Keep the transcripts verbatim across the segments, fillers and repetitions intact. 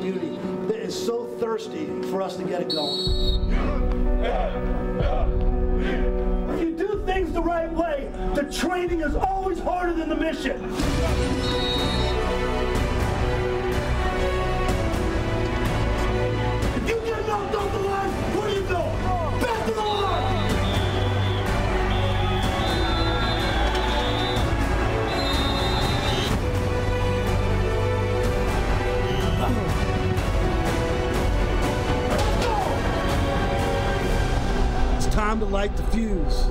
community that is so thirsty for us to get it going. If you do things the right way, the training is always harder than the mission. If you get knocked off the line, where do you go? Back to the line! It's time to light the fuse.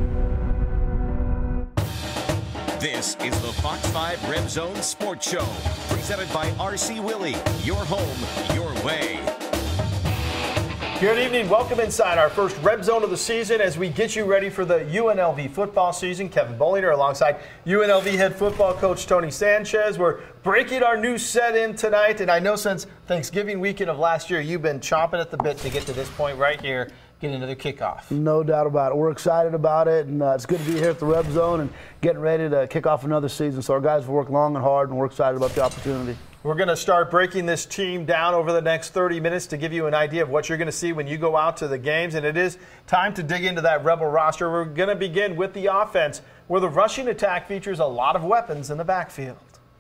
This is the Fox five Red Zone Sports Show, presented by R C Willey. Your home, your way. Good evening. Welcome inside our first Red Zone of the season as we get you ready for the U N L V football season. Kevin Bolinger alongside U N L V head football coach Tony Sanchez. We're breaking our new set in tonight, and I know since Thanksgiving weekend of last year, you've been chomping at the bit to get to this point right here, get into the kickoff. No doubt about it. We're excited about it, and uh, it's good to be here at the Red Zone and getting ready to kick off another season. So our guys have worked long and hard, and we're excited about the opportunity. We're going to start breaking this team down over the next thirty minutes to give you an idea of what you're going to see when you go out to the games. And it is time to dig into that Rebel roster. We're going to begin with the offense, where the rushing attack features a lot of weapons in the backfield.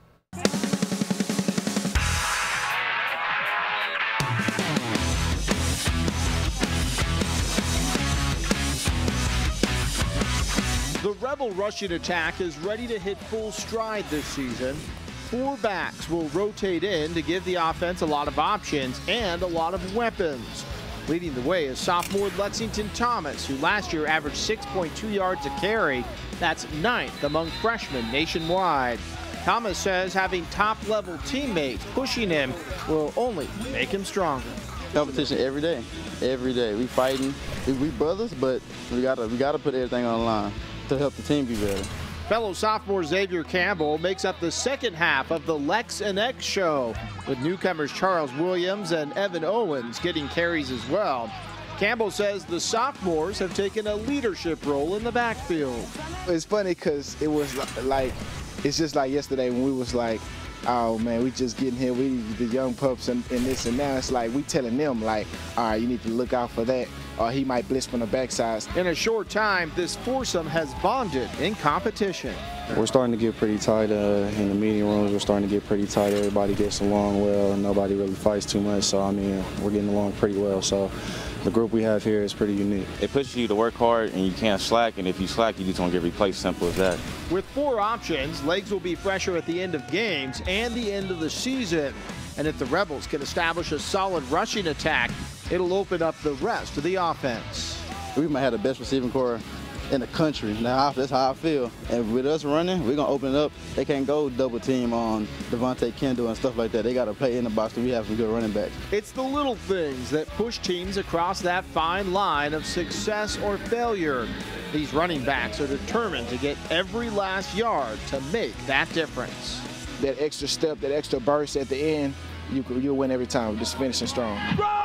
The Rebel rushing attack is ready to hit full stride this season. Four backs will rotate in to give the offense a lot of options and a lot of weapons. Leading the way is sophomore Lexington Thomas, who last year averaged six point two yards a carry. That's ninth among freshmen nationwide. Thomas says having top-level teammates pushing him will only make him stronger. Competition every day, every day. We fighting. We, we brothers, but we gotta we gotta put everything on the line to help the team be better. Fellow sophomore Xavier Campbell makes up the second half of the Lex and X show, with newcomers Charles Williams and Evan Owens getting carries as well. Campbell says the sophomores have taken a leadership role in the backfield. It's funny because it was like, it's just like yesterday when we was like, oh man, we just getting here, we the young pups and, and this and now it's like we telling them like, all right, you need to look out for that, or he might blitz from the backside. In a short time, this foursome has bonded in competition. We're starting to get pretty tight uh, in the meeting rooms. We're starting to get pretty tight. Everybody gets along well, and nobody really fights too much. So I mean, we're getting along pretty well. So the group we have here is pretty unique. It pushes you to work hard, and you can't slack. And if you slack, you just don't get replaced. Simple as that. With four options, legs will be fresher at the end of games and the end of the season. And if the Rebels can establish a solid rushing attack, it'll open up the rest of the offense. We might have the best receiving core in the country. Now, that's how I feel. And with us running, we're going to open it up. They can't go double team on Devontae Kendall and stuff like that. They got to play in the box, and we have some good running backs. It's the little things that push teams across that fine line of success or failure. These running backs are determined to get every last yard to make that difference. That extra step, that extra burst at the end, you, you'll win every time, just finishing strong.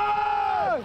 Run!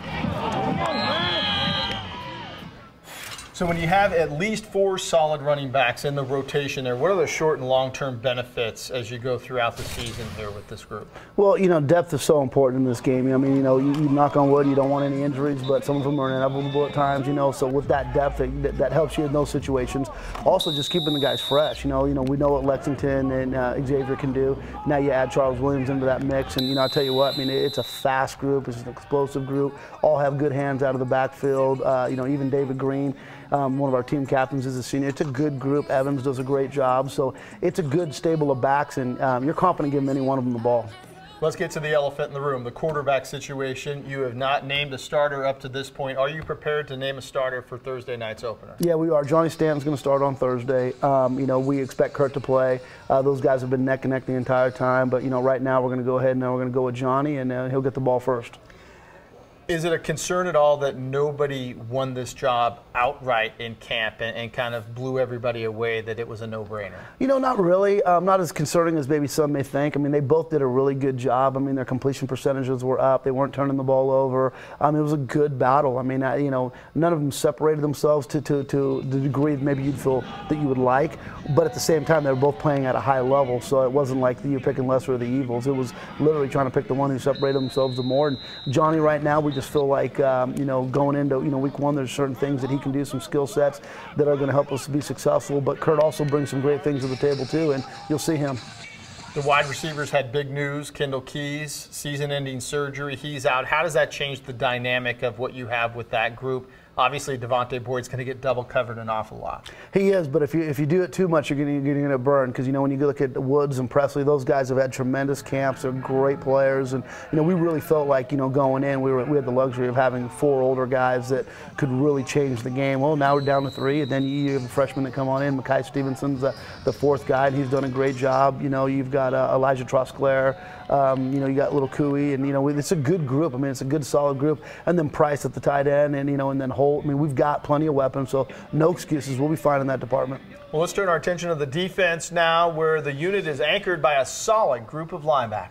So when you have at least four solid running backs in the rotation there, what are the short and long-term benefits as you go throughout the season here with this group? Well, you know, depth is so important in this game. I mean, you know, you, you knock on wood, you don't want any injuries, but some of them are inevitable at times, you know, so with that depth, that, that helps you in those situations. Also, just keeping the guys fresh. You know, you know, we know what Lexington and uh, Xavier can do. Now you add Charles Williams into that mix, and, you know, I tell you what, I mean, it's a fast group. It's an explosive group. All have good hands out of the backfield. Uh, you know, even David Green, Um, one of our team captains, is a senior. It's a good group. Evans does a great job. So it's a good stable of backs, and um, you're confident giving any one of them the ball. Let's get to the elephant in the room, the quarterback situation. You have not named a starter up to this point. Are you prepared to name a starter for Thursday night's opener? Yeah, we are. Johnny Stanton's going to start on Thursday. Um, you know, we expect Kurt to play. Uh, those guys have been neck and neck the entire time. But, you know, right now we're going to go ahead and uh, we're going to go with Johnny, and uh, he'll get the ball first. Is it a concern at all that nobody won this job outright in camp and, and kind of blew everybody away that it was a no-brainer? You know, not really. Um, not as concerning as maybe some may think. I mean, they both did a really good job. I mean, their completion percentages were up. They weren't turning the ball over. Um, it was a good battle. I mean, I, you know, none of them separated themselves to, to, to the degree that maybe you'd feel that you would like. But at the same time, they were both playing at a high level, so it wasn't like you're picking lesser of the evils. It was literally trying to pick the one who separated themselves the more. And Johnny, right now, we just feel like, um, you know, going into, you know, week one, there's certain things that he can do, some skill sets that are going to help us be successful. But Kurt also brings some great things to the table, too, and you'll see him. The wide receivers had big news. Kendall Keys, season-ending surgery. He's out. How does that change the dynamic of what you have with that group? Obviously, Devontae Boyd's going to get double covered an awful lot. He is, but if you if you do it too much, you're going to get burned. Because you know when you look at Woods and Presley, those guys have had tremendous camps. They're great players, and you know we really felt like you know going in, we were we had the luxury of having four older guys that could really change the game. Well, now we're down to three, and then you have a freshman that come on in. Makai Stevenson's the, the fourth guy, and he's done a great job. You know, you've got uh, Elijah Trosclair. Um, you know, you got Little Cooey, and you know it's a good group. I mean, it's a good, solid group. And then Price at the tight end, and you know, and then Holt. I mean, we've got plenty of weapons, so no excuses. We'll be fine in that department. Well, let's turn our attention to the defense now, where the unit is anchored by a solid group of linebackers.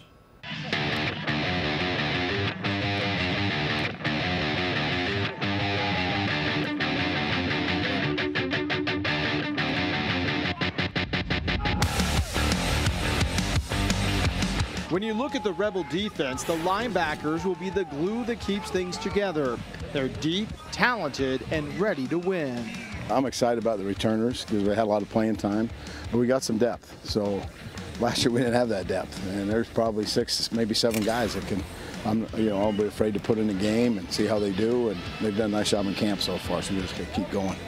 When you look at the Rebel defense, the linebackers will be the glue that keeps things together. They're deep, talented, and ready to win. I'm excited about the returners because we had a lot of playing time, and we got some depth. So last year we didn't have that depth, and there's probably six, maybe seven guys that can, I'm, you know, I'll be afraid to put in the game and see how they do, and they've done a nice job in camp so far, so we just got to keep going.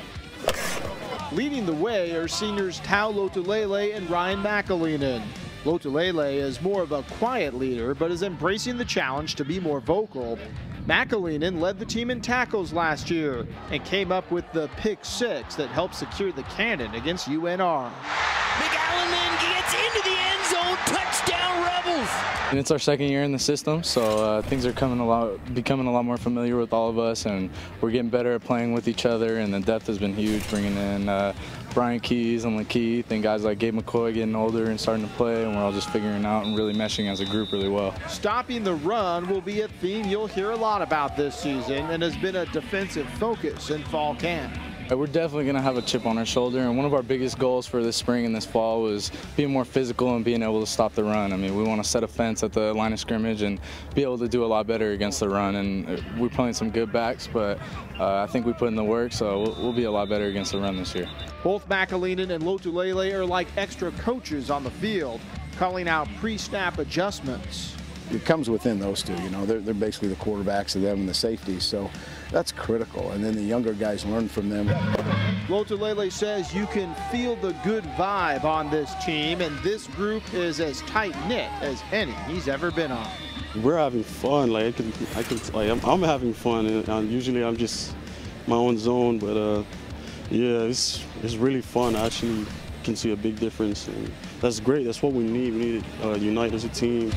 Leading the way are seniors Tau Lotulele and Ryan McAleenan. Lotulele is more of a quiet leader, but is embracing the challenge to be more vocal. McAleenan led the team in tackles last year and came up with the pick six that helped secure the cannon against U N R. McAleenan gets into the end zone, touchdown Rebels! And it's our second year in the system, so uh, things are coming a lot, becoming a lot more familiar with all of us, and we're getting better at playing with each other, and the depth has been huge, bringing in uh, Brian Keys and Lakeith and guys like Gabe McCoy getting older and starting to play, and we're all just figuring out and really meshing as a group really well. Stopping the run will be a theme you'll hear a lot about this season and has been a defensive focus in fall camp. We're definitely going to have a chip on our shoulder, and one of our biggest goals for this spring and this fall was being more physical and being able to stop the run. I mean, we want to set a fence at the line of scrimmage and be able to do a lot better against the run, and we're playing some good backs, but uh, I think we put in the work, so we'll, we'll be a lot better against the run this year. Both McAleenan and Lotulele are like extra coaches on the field, calling out pre-snap adjustments. It comes within those two, you know, they're, they're basically the quarterbacks of them and the safeties, so that's critical, and then the younger guys learn from them. Lotulele says you can feel the good vibe on this team, and this group is as tight-knit as any he's ever been on. We're having fun, like I can, I can, like I'm, I'm having fun, and uh, usually I'm just my own zone, but uh, yeah, it's it's really fun. I actually can see a big difference, and that's great. That's what we need. We need to uh, unite as a team.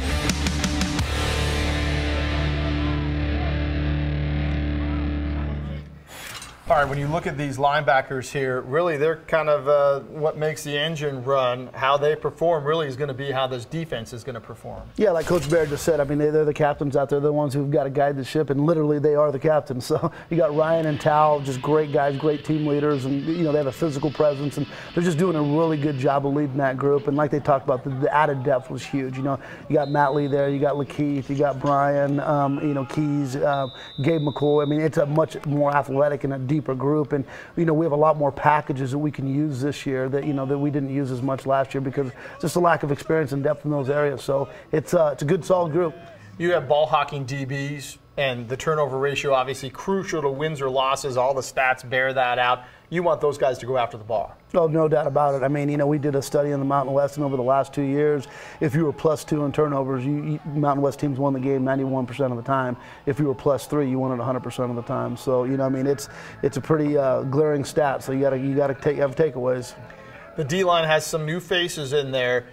All right, when you look at these linebackers here, really they're kind of uh, what makes the engine run. How they perform really is going to be how this defense is going to perform. Yeah, like Coach Baird just said, I mean, they, they're the captains out there. They're the ones who've got to guide the ship, and literally they are the captains. So you got Ryan and Tal, just great guys, great team leaders, and you know they have a physical presence, and they're just doing a really good job of leading that group. And like they talked about, the, the added depth was huge. You know, you got Matt Lee there, you got Lakeith, you got Brian, um, you know, Keys, uh, Gabe McCoy. I mean, it's a much more athletic and a deeper group, and you know we have a lot more packages that we can use this year that you know that we didn't use as much last year because just a lack of experience and depth in those areas. So it's uh, it's a good solid group. You have ball hawking D Bs, and the turnover ratio obviously crucial to wins or losses. All the stats bear that out. You want those guys to go after the ball. Oh, no doubt about it. I mean, you know, we did a study in the Mountain West, and over the last two years, if you were plus two in turnovers, you, you, Mountain West teams won the game ninety-one percent of the time. If you were plus three, you won it one hundred percent of the time. So, you know, I mean, it's it's a pretty uh, glaring stat. So you got to you got to take have takeaways. The D line has some new faces in there.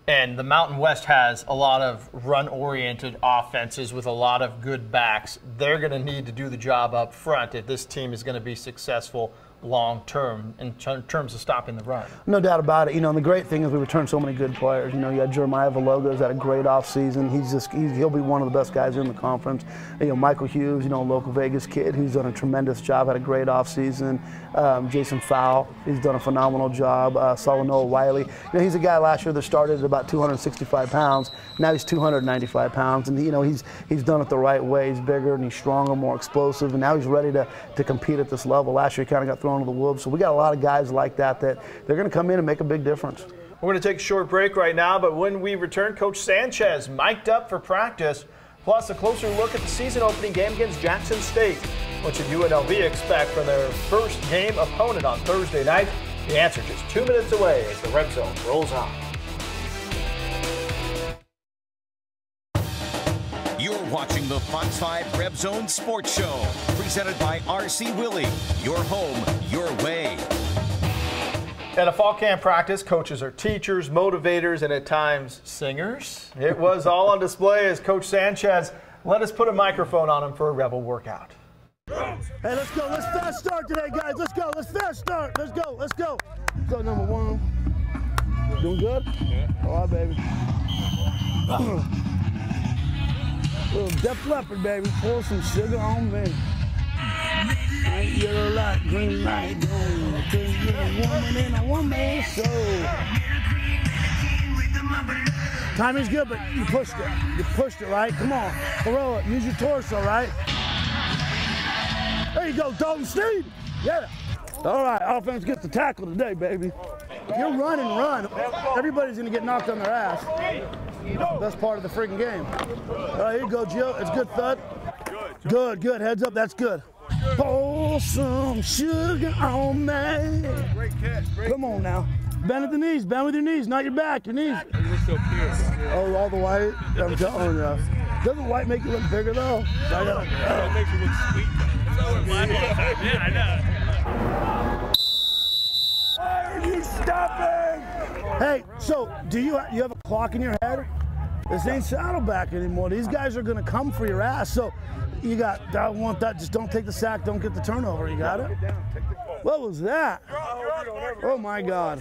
And the Mountain West has a lot of run-oriented offenses with a lot of good backs. They're going to need to do the job up front if this team is going to be successful long term in terms of stopping the run. No doubt about it. You know, and the great thing is we return so many good players. You know, you had Jeremiah Valoga's had a great offseason. He's just he's, he'll be one of the best guys in the conference. You know, Michael Hughes, you know, a local Vegas kid who's done a tremendous job, had a great offseason. Um, Jason Fowle, he's done a phenomenal job. Uh, Solanoa Wiley, you know, he's a guy last year that started at about two hundred sixty-five pounds. Now he's two hundred ninety-five pounds, and you know he's he's done it the right way. He's bigger and he's stronger, more explosive, and now he's ready to to compete at this level. Last year he kind of got thrown to the wolves, so we got a lot of guys like that that they're going to come in and make a big difference. We're going to take a short break right now, but when we return, Coach Sanchez mic'd up for practice, plus a closer look at the season opening game against Jackson State. What should U N L V expect from their first game opponent on Thursday night? The answer just two minutes away as the Red Zone rolls on. You're watching the Fox five Red Zone Sports Show, presented by R C Willey. Your home, your way. At a fall camp practice, coaches are teachers, motivators, and at times singers. It was all on display as Coach Sanchez let us put a microphone on him for a Rebel workout. Hey, let's go. Let's fast start today, guys. Let's go. Let's fast start. Let's go. Let's go. Let's go, number one. Doing good? Yeah. All right, baby. Little Def Leppard, baby. Pour some sugar on me. White, yellow light, green light, green. Cause you're a woman in a woman's soul. Timing's good, but you pushed it. You pushed it, right? Come on. Throw it. Use your torso, right? There you go, Dalton Sneed. Yeah. All right, offense gets the tackle today, baby. If you're run and run, everybody's going to get knocked on their ass. Best part of the freaking game. All right, here you go, Jill. It's good, thud. Good, good. Heads up. That's good. Pour some sugar on me. Come on now. Bend at the knees. Bend with your knees, not your back. Your knees. Oh, all the white. I'm telling you. Doesn't white make you look bigger, though? I gotta, uh, it makes you look sweet. Yeah, I know. Why are you stopping? Hey, so do you you have a clock in your head? This ain't Saddleback anymore. These guys are gonna come for your ass. So you got, I want that. Just don't take the sack. Don't get the turnover. You got it? What was that? Oh my God.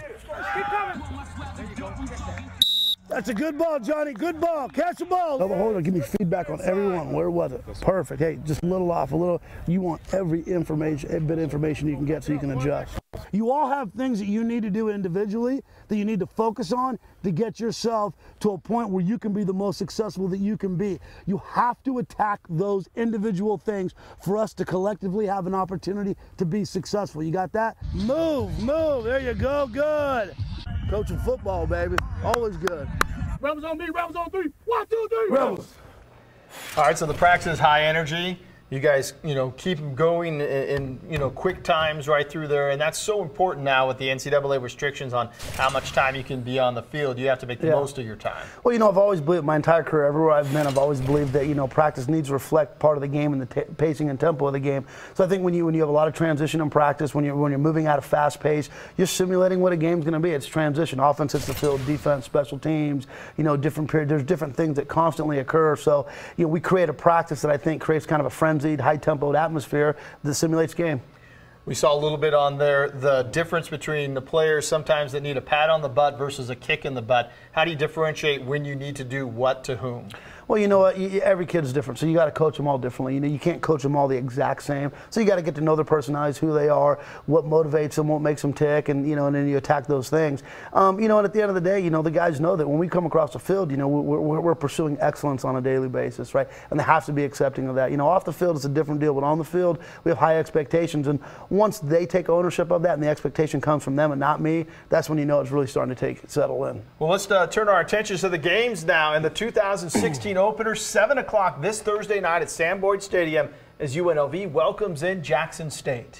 That's a good ball, Johnny. Good ball. Catch the ball. Double holder. Give me feedback on everyone. Where was it? Perfect. Hey, just a little off, a little. You want every information, every bit of information you can get so you can adjust. You all have things that you need to do individually that you need to focus on to get yourself to a point where you can be the most successful that you can be. You have to attack those individual things for us to collectively have an opportunity to be successful. You got that? Move, move. There you go. Good. Coaching football, baby. Always good. Rebels on me, Rebels on three. One, two, three. Rebels. All right, so the practice is high energy. You guys, you know, keep them going in, in, you know, quick times right through there, and that's so important now with the N C double A restrictions on how much time you can be on the field. You have to make the yeah. most of your time. Well, you know, I've always believed, my entire career, everywhere I've been, I've always believed that, you know, practice needs to reflect part of the game and the t pacing and tempo of the game. So I think when you when you have a lot of transition in practice, when you're when you're moving at a fast pace, you're simulating what a game's going to be. It's transition. Offense hits the field, defense, special teams, you know, different period. There's different things that constantly occur. So, you know, we create a practice that I think creates kind of a frenzied, high-tempoed atmosphere that simulates game. We saw a little bit on there the difference between the players sometimes that need a pat on the butt versus a kick in the butt. How do you differentiate when you need to do what to whom? Well, you know what? Every kid's different, so you got to coach them all differently. You know, you can't coach them all the exact same. So you got to get to know their personalities, who they are, what motivates them, what makes them tick, and you know, and then you attack those things. Um, you know, and at the end of the day, you know, the guys know that when we come across the field, you know, we're, we're, we're pursuing excellence on a daily basis, right? And they have to be accepting of that. You know, off the field it's a different deal, but on the field we have high expectations, and once they take ownership of that, and the expectation comes from them and not me, that's when you know it's really starting to take settle in. Well, let's uh, turn our attention to the games now in the two thousand sixteen opener. seven o'clock this Thursday night at Sam Boyd Stadium as U N L V welcomes in Jackson State.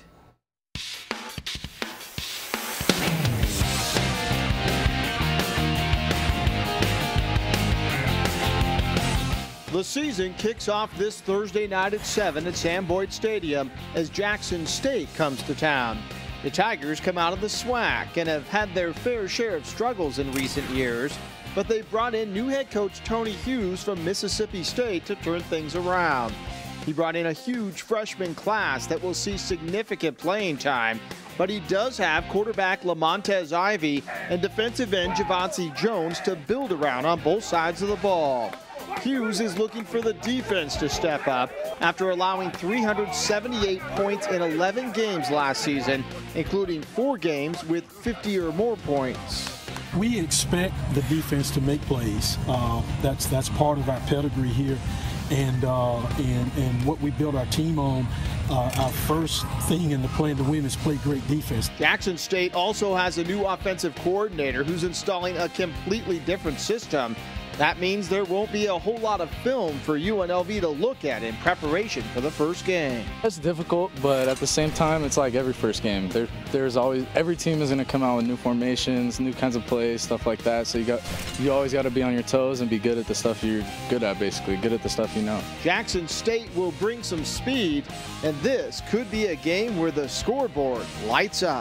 The season kicks off this Thursday night at seven at Sam Boyd Stadium as Jackson State comes to town. The Tigers come out of the SWAC and have had their fair share of struggles in recent years, but they brought in new head coach Tony Hughes from Mississippi State to turn things around. He brought in a huge freshman class that will see significant playing time, but he does have quarterback Lamontez Ivy and defensive end Javonte Jones to build around on both sides of the ball. Hughes is looking for the defense to step up after allowing three hundred seventy-eight points in eleven games last season, including four games with fifty or more points. We expect the defense to make plays. Uh, that's that's part of our pedigree here, and uh, and and what we build our team on. Uh, our first thing in the plan to win is play great defense. Jackson State also has a new offensive coordinator who's installing a completely different system. That means there won't be a whole lot of film for U N L V to look at in preparation for the first game. It's difficult, but at the same time, it's like every first game. There, there's always every team is going to come out with new formations, new kinds of plays, stuff like that. So you got, you always got to be on your toes and be good at the stuff you're good at, basically, good at the stuff you know. Jackson State will bring some speed, and this could be a game where the scoreboard lights up.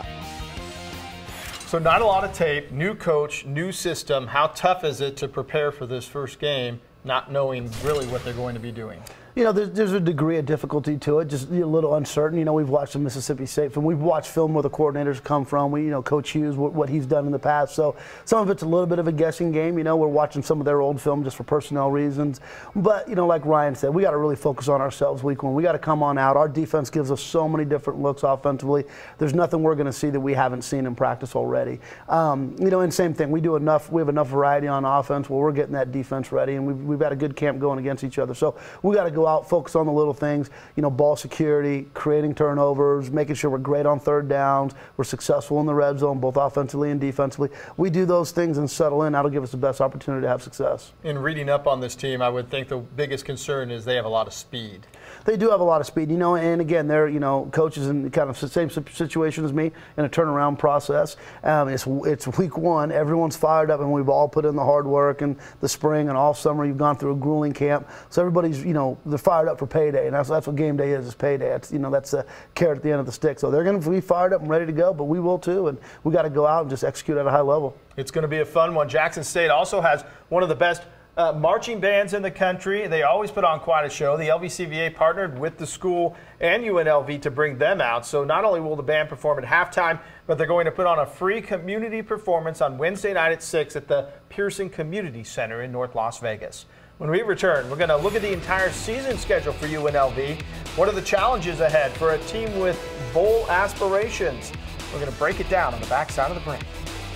So not a lot of tape, new coach, new system. How tough is it to prepare for this first game, not knowing really what they're going to be doing? You know, there's, there's a degree of difficulty to it, just a little uncertain. You know, we've watched the Mississippi State film. We've watched film where the coordinators come from. We, you know, Coach Hughes, what, what he's done in the past. So some of it's a little bit of a guessing game. You know, we're watching some of their old film just for personnel reasons. But, you know, like Ryan said, we got to really focus on ourselves week one. We got to come on out. Our defense gives us so many different looks offensively. There's nothing we're going to see that we haven't seen in practice already. Um, you know, and same thing. We do enough. We have enough variety on offense where we're getting that defense ready, and we've, we've got a good camp going against each other. So we got to go out, focus on the little things, you know, ball security, creating turnovers, making sure we're great on third downs, we're successful in the red zone, both offensively and defensively. We do those things and settle in. That'll give us the best opportunity to have success. In reading up on this team, I would think the biggest concern is they have a lot of speed. They do have a lot of speed, you know, and again, they're, you know, coaches in kind of the same situation as me in a turnaround process. Um, it's, it's week one, everyone's fired up, and we've all put in the hard work and the spring and all summer. You've gone through a grueling camp, so everybody's, you know, they're fired up for payday, and that's, that's what game day is, is payday. It's, you know, that's the carrot at the end of the stick. So they're going to be fired up and ready to go, but we will too, and we got to go out and just execute at a high level. It's going to be a fun one. Jackson State also has one of the best Uh, marching bands in the country. They always put on quite a show. The L V C V A partnered with the school and U N L V to bring them out. So not only will the band perform at halftime, but they're going to put on a free community performance on Wednesday night at six at the Pearson Community Center in North Las Vegas. When we return, we're going to look at the entire season schedule for U N L V. What are the challenges ahead for a team with bowl aspirations? We're going to break it down on the backside of the break.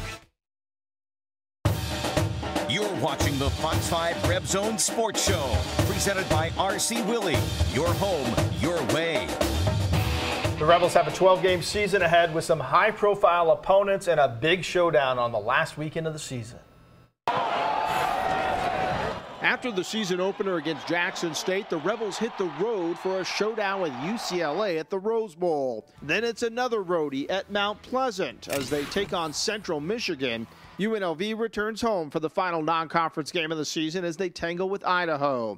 You're watching the Fox five Red Zone Sports Show, presented by R C Willey. Your home, your way. The Rebels have a twelve game season ahead with some high-profile opponents and a big showdown on the last weekend of the season. After the season opener against Jackson State, the Rebels hit the road for a showdown with U C L A at the Rose Bowl. Then it's another roadie at Mount Pleasant as they take on Central Michigan. U N L V returns home for the final non-conference game of the season as they tangle with Idaho.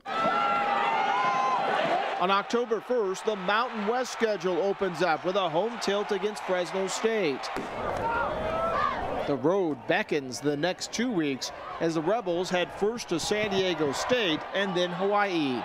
On October first, the Mountain West schedule opens up with a home tilt against Fresno State. The road beckons the next two weeks as the Rebels head first to San Diego State and then Hawaii.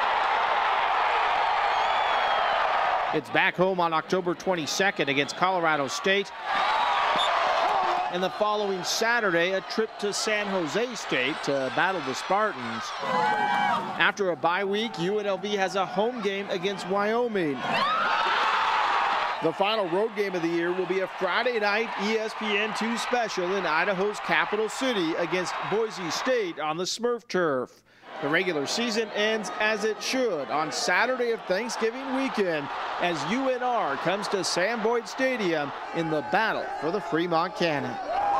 It's back home on October twenty-second against Colorado State. And the following Saturday, a trip to San Jose State to battle the Spartans. After a bye week, U N L V has a home game against Wyoming. The final road game of the year will be a Friday night E S P N two special in Idaho's capital city against Boise State on the Smurf turf. The regular season ends as it should on Saturday of Thanksgiving weekend as U N R comes to Sam Boyd Stadium in the battle for the Fremont Cannon.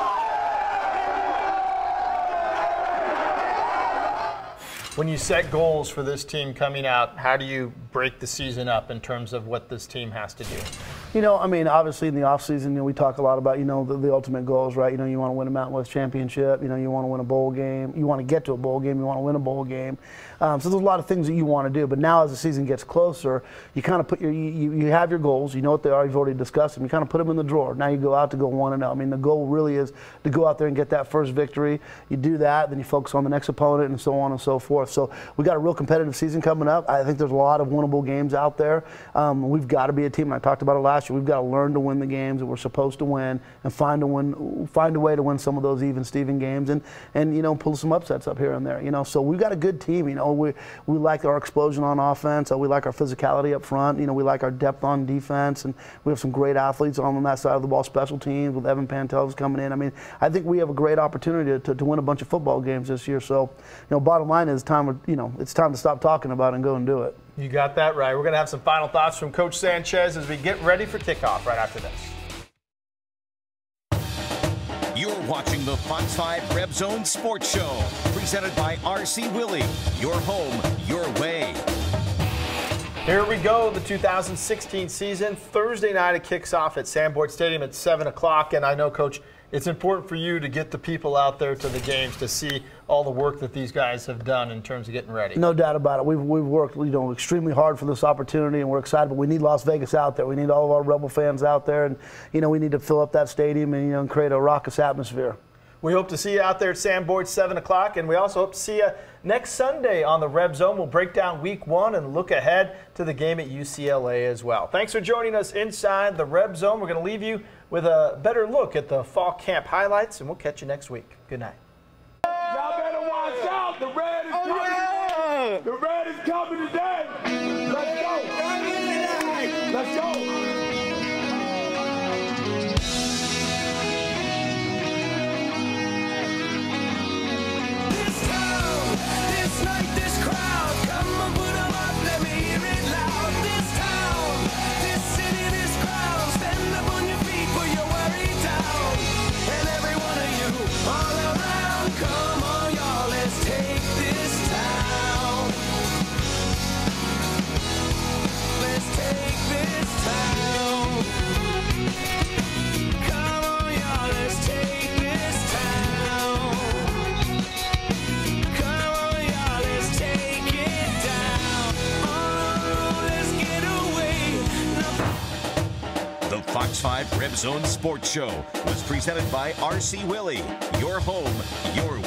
When you set goals for this team coming out, how do you break the season up in terms of what this team has to do? You know, I mean, obviously in the offseason, you know, we talk a lot about, you know, the, the ultimate goals, right? You know, you want to win a Mountain West championship. You know, you want to win a bowl game. You want to get to a bowl game. You want to win a bowl game. Um, so there's a lot of things that you want to do. But now as the season gets closer, you kind of put your, you, you have your goals. You know what they are. You've already discussed them. You kind of put them in the drawer. Now you go out to go one and oh. I mean, the goal really is to go out there and get that first victory. You do that, then you focus on the next opponent and so on and so forth. So we got a real competitive season coming up. I think there's a lot of winnable games out there. Um, we've got to be a team. And I talked about it last year. We've got to learn to win the games that we're supposed to win and find a win, find a way to win some of those even Steven games and and you know pull some upsets up here and there. You know, so we've got a good team. You know, we we like our explosion on offense. We like our physicality up front. You know, we like our depth on defense, and we have some great athletes on that side of the ball, special teams with Evan Pantel's coming in. I mean, I think we have a great opportunity to, to, to win a bunch of football games this year. So, you know, bottom line is time. You know, it's time to stop talking about it and go and do it. You got that right. We're going to have some final thoughts from Coach Sanchez as we get ready for kickoff right after this. You're watching the Fox five Reb Zone Sports Show, presented by R C Willey. Your home, your way. Here we go, the two thousand sixteen season. Thursday night it kicks off at Sanborn Stadium at seven o'clock. And I know, Coach, it's important for you to get the people out there to the games to see all the work that these guys have done in terms of getting ready. No doubt about it. We've, we've worked you know, extremely hard for this opportunity, and we're excited. But we need Las Vegas out there. We need all of our Rebel fans out there, and you know we need to fill up that stadium and you know and create a raucous atmosphere. We hope to see you out there at Sanborn seven o'clock, and we also hope to see you next Sunday on the Reb Zone. We'll break down week one and look ahead to the game at U C L A as well. Thanks for joining us inside the Reb Zone. We're going to leave you with a better look at the fall camp highlights, and we'll catch you next week. Good night. Y'all better watch out. The red is coming. Oh, yeah. The red is coming today. Let's go. Let's go. This night, this crowd, come on, put 'em up, let me hear it loud. This town, this city, this crowd, stand up on your feet, put your worry down. And every one of you, all around, come on, y'all, let's take this town. Let's take this town. Come on, y'all, let's take this town. The Fox five Reb Zone Sports Show was presented by R C Willey. Your home, your